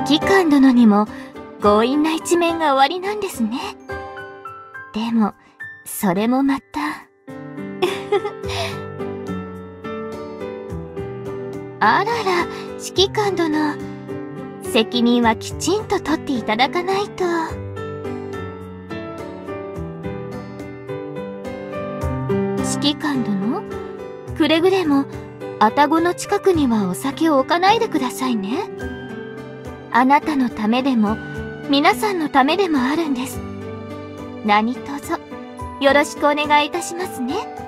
指揮官殿にも強引な一面がおありなんですね。でも、それもまた。あらら、指揮官殿。責任はきちんと取っていただかないと。指揮官殿、くれぐれも、愛宕の近くにはお酒を置かないでくださいね。あなたのためでも、皆さんのためでもあるんです。何卒、よろしくお願いいたしますね。